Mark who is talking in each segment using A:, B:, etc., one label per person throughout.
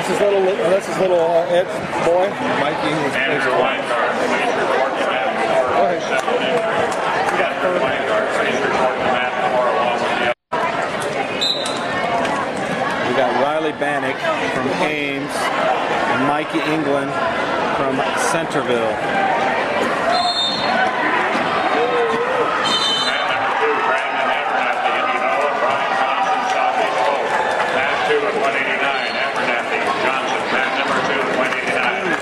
A: That's his little Ed boy.
B: Mikey was
C: Andrew Weingart, please report to Matt Moore.
A: Go ahead.
C: Andrew Weingart, please report to Matt Moore along with the other.
A: We got Riley Banach from Ames and Mikey England from Centerville.
C: Matt number 2, Brandon Abernathy, Indianola, Brian Johnson, Southeast Hope. Matt 2 at 189, Abernathy, Johnson. Matt number 2 at 189.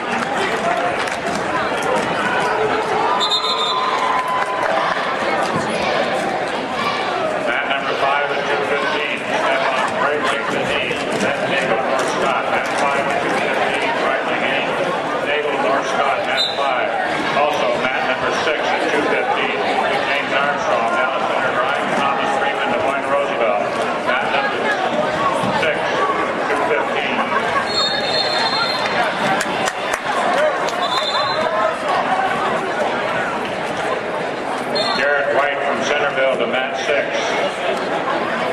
C: Matt number 5 at 215, Stefan Breitling, Matt Nagel, North Scott. Matt 5 at 215, Breitling, Nagel, North Scott. Matt 5. Also, Matt number 6 at 215, James Armstrong, Dallas Center Drive, Thomas Freeman, Des Moines, Roosevelt. Matt number 6, 215. Garrett White from Centerville to Matt 6.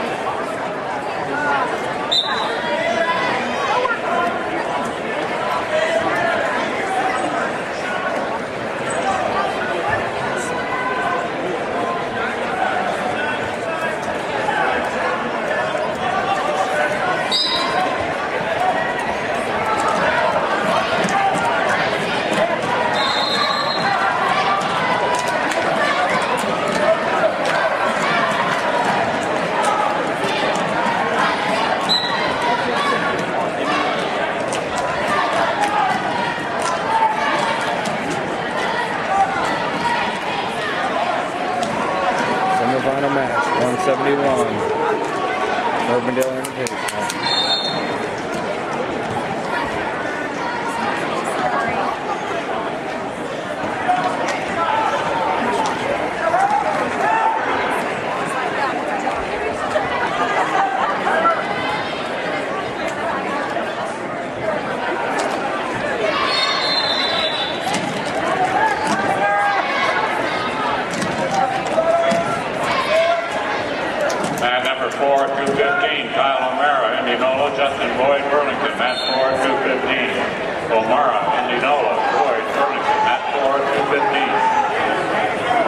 A: Semifinal match, 171. Urbandale Invitational.
C: Matt number 4, 215, Kyle O'Mara, Indianola, Justin Boyd, Burlington, Matt 4, 215. O'Mara, Indianola, Boyd, Burlington, Matt 4, 215.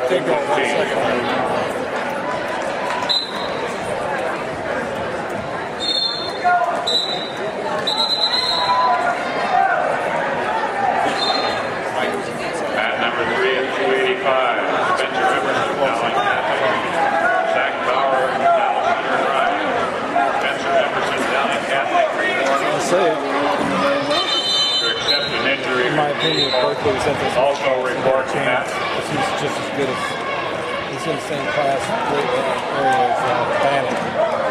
C: At number 3 at 285, Spencer Emerson, Dowling Catholic. Zach Bauer, Dallas Center Drive. Spencer Emerson, Dowling Catholic.
A: I'll say it.
C: To accept an injury.
A: In my opinion, Berkeley was at this
C: Also reports that
A: he's just as good as, he's in the same class area as Banach.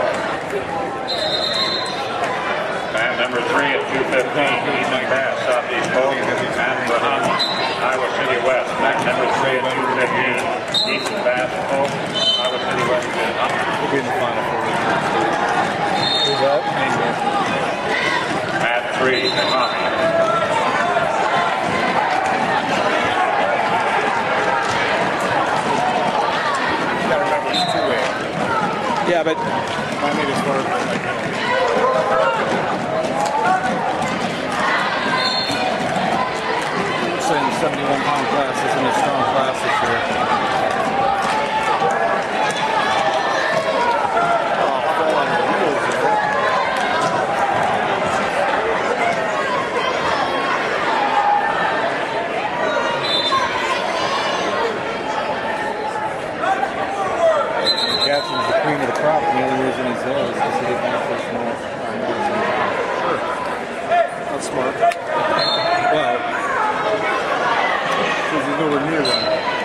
C: at number 3 at 215, Ethan Bass, Southeast Polk. Matt Bahama, Iowa City West. At number 3 at 215, Ethan Bass, Polk, Iowa City West.
A: He'll be in the final four. Who's that?
C: Matt 3, Bahama.
A: Yeah, but
B: I made it work.
A: saying the 71-pound class isn't a strong class this year.
B: Oh, fall on your wheels there.
A: Gadsden's the cream of the crop, and the only reason he's there is because he didn't have first more.
B: Sure. That's smart.
A: Well, because he's nowhere near them.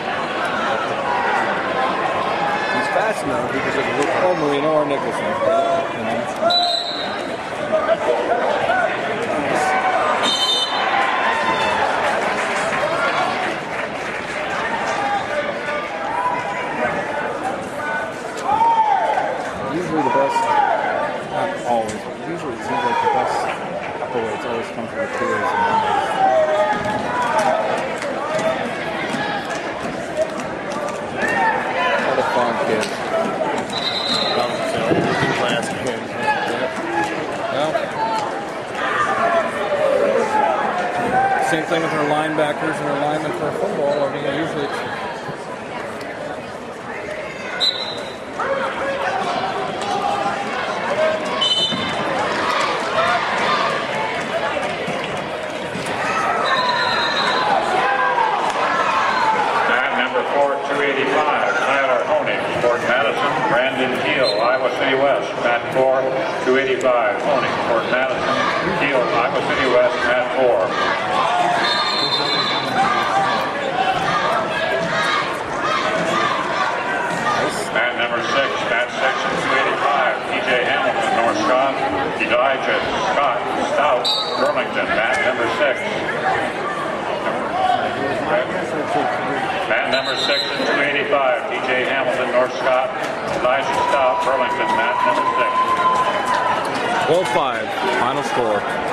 A: He's fast enough because of the look. Marino or Nicholson. Usually the best, not always, but usually it seems like the best upperweights always come from the peers and what a fun kid.
B: Class kid.
A: Well, same thing with our linebackers and our linemen for football. I mean, usually it's
C: West, Mat 4, 285, Honing, Fort Madison, Keel, Iowa City West, Mat 4. Mat number 6, Mat 6 and 285, TJ Hamilton, North Scott, Elijah Scott, Stout, Burlington, Mat number 6. Mat number 6 and 285, TJ Hamilton, North Scott, Elijah Stout, Burlington, Mat number 6.
A: 12-5, final score.